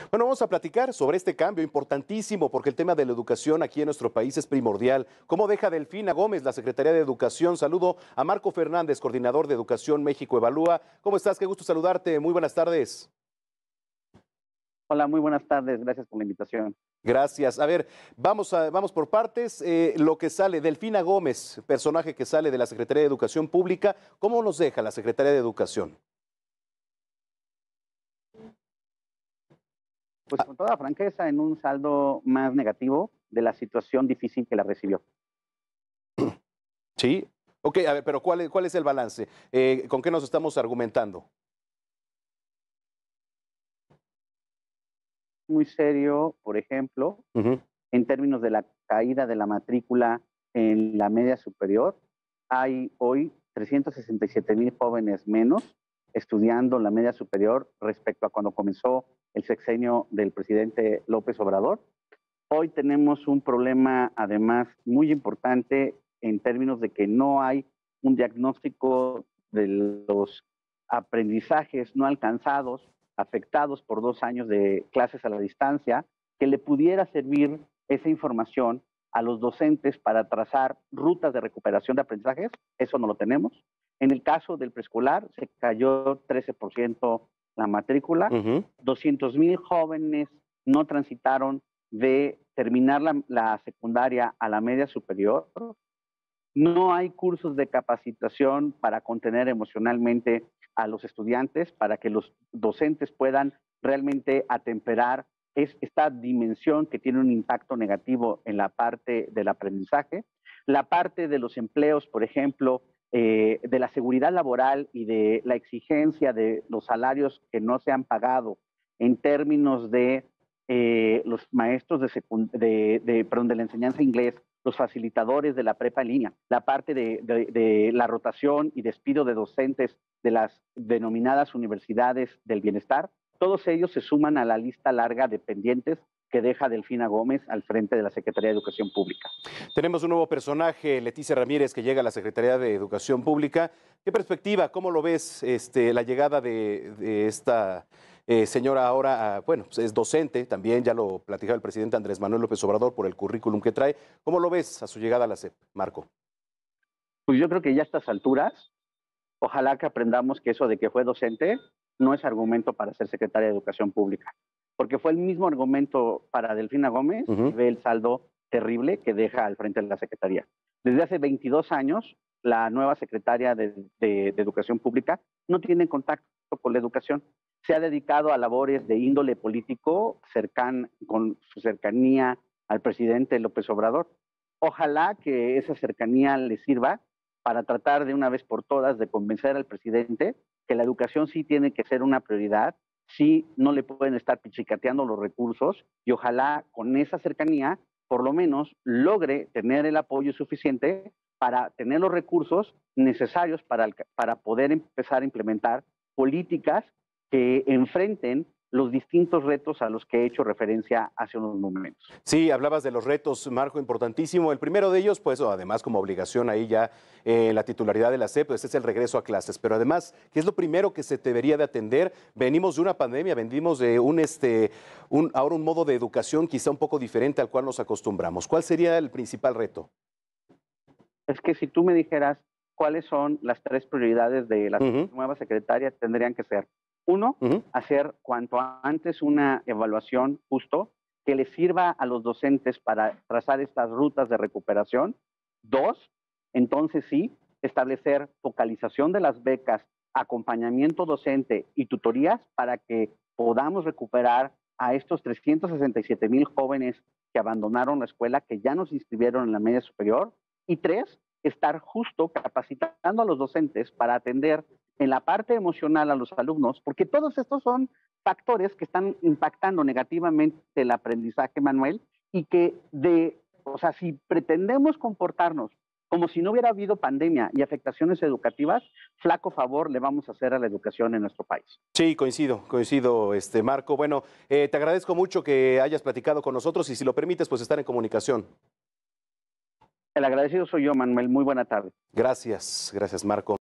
Bueno, vamos a platicar sobre este cambio importantísimo porque el tema de la educación aquí en nuestro país es primordial. ¿Cómo deja Delfina Gómez la Secretaría de Educación? Saludo a Marco Fernández, coordinador de Educación México Evalúa. ¿Cómo estás? Qué gusto saludarte. Muy buenas tardes. Hola, muy buenas tardes. Gracias por la invitación. Gracias. A ver, vamos por partes. Lo que sale, Delfina Gómez, personaje que sale de la Secretaría de Educación Pública, ¿cómo nos deja la Secretaría de Educación? Pues con toda franqueza, en un saldo más negativo de la situación difícil que la recibió. Sí. Ok, a ver, pero ¿cuál es el balance? ¿Con qué nos estamos argumentando? Muy serio, por ejemplo, Ujú. en términos de la caída de la matrícula en la media superior. Hay hoy 367,000 jóvenes menos estudiando la media superior respecto a cuando comenzó el sexenio del presidente López Obrador. Hoy tenemos un problema, además, muy importante en términos de que no hay un diagnóstico de los aprendizajes no alcanzados, afectados por 2 años de clases a la distancia, que le pudiera servir esa información a los docentes para trazar rutas de recuperación de aprendizajes. Eso no lo tenemos. En el caso del preescolar, se cayó 13% la matrícula, Ujú. 200,000 jóvenes no transitaron de terminar la secundaria a la media superior. No hay cursos de capacitación para contener emocionalmente a los estudiantes, para que los docentes puedan realmente atemperar esta dimensión que tiene un impacto negativo en la parte del aprendizaje. La parte de los empleos, por ejemplo, de la seguridad laboral y de la exigencia de los salarios que no se han pagado en términos de los maestros de la enseñanza inglés, los facilitadores de la prepa en línea, la parte de la rotación y despido de docentes de las denominadas universidades del bienestar. Todos ellos se suman a la lista larga de pendientes que deja Delfina Gómez al frente de la Secretaría de Educación Pública. Tenemos un nuevo personaje, Leticia Ramírez, que llega a la Secretaría de Educación Pública. ¿Qué perspectiva, cómo lo ves, la llegada de esta señora ahora, bueno, pues es docente, también ya lo platicaba el presidente Andrés Manuel López Obrador por el currículum que trae? ¿Cómo lo ves a su llegada a la SEP, Marco? Pues yo creo que ya a estas alturas, ojalá que aprendamos que eso de que fue docente no es argumento para ser secretaria de Educación Pública, porque fue el mismo argumento para Delfina Gómez y Ujú. ve el saldo terrible que deja al frente de la Secretaría. Desde hace 22 años, la nueva secretaria de Educación Pública no tiene contacto con la educación. Se ha dedicado a labores de índole político con su cercanía al presidente López Obrador. Ojalá que esa cercanía le sirva para tratar de una vez por todas de convencer al presidente que la educación sí tiene que ser una prioridad, sí no le pueden estar pichicateando los recursos y ojalá con esa cercanía por lo menos logre tener el apoyo suficiente para tener los recursos necesarios para poder empezar a implementar políticas que enfrenten los distintos retos a los que he hecho referencia hace unos momentos. Sí, hablabas de los retos, Marco, importantísimo. El primero de ellos, pues además como obligación ahí ya la titularidad de la SEP, pues es el regreso a clases. Pero además, ¿qué es lo primero que se debería de atender? Venimos de una pandemia, venimos de ahora un modo de educación quizá un poco diferente al cual nos acostumbramos. ¿Cuál sería el principal reto? Es que si tú me dijeras cuáles son las 3 prioridades de la Ujú. nueva secretaria, tendrían que ser: uno, Ujú. hacer cuanto antes una evaluación justo que les sirva a los docentes para trazar estas rutas de recuperación. Dos, entonces sí, establecer focalización de las becas, acompañamiento docente y tutorías para que podamos recuperar a estos 367,000 jóvenes que abandonaron la escuela, que ya nos inscribieron en la media superior. Y tres, estar justo capacitando a los docentes para atender en la parte emocional a los alumnos, porque todos estos son factores que están impactando negativamente el aprendizaje, Manuel, y que o sea, si pretendemos comportarnos como si no hubiera habido pandemia y afectaciones educativas, flaco favor le vamos a hacer a la educación en nuestro país. Sí, coincido, Marco. Bueno, te agradezco mucho que hayas platicado con nosotros y si lo permites, pues estar en comunicación. El agradecido soy yo, Manuel. Muy buena tarde. Gracias, Marco.